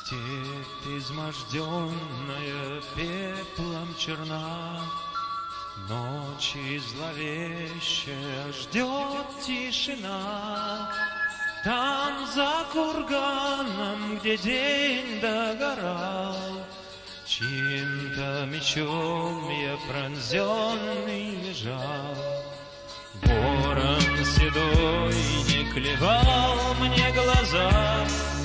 Степь изможденная пеплом черна, ночи зловещая ждет тишина. Там за курганом, где день догорал, чьим-то мечом я пронзенный лежал. Ворон седой не клевал мне глаза,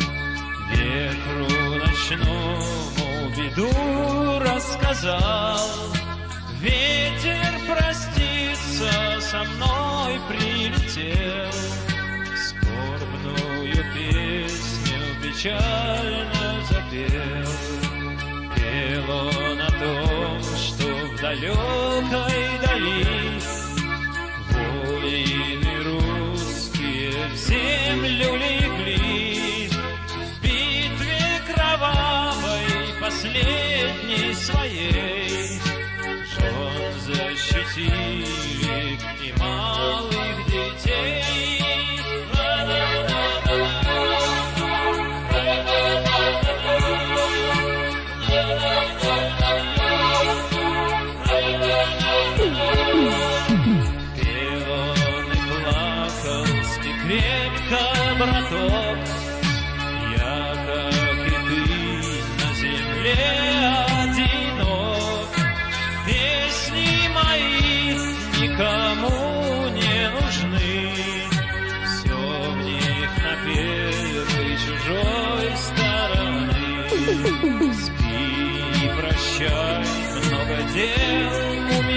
ветру ночному беду рассказал. Ветер проститься со мной прилетел, скорбную песню печально запел. Пел он о том, что в далекой дали воины русские в землю легли. В битве кровавой последней своей жен защитили и малых детей. Пел он и плакал крепко, браток, я, как и ты, на земле одинок. Песни мои никому не нужны, все в них напевы чужой стороны. Спи и прощай, много дел у меня.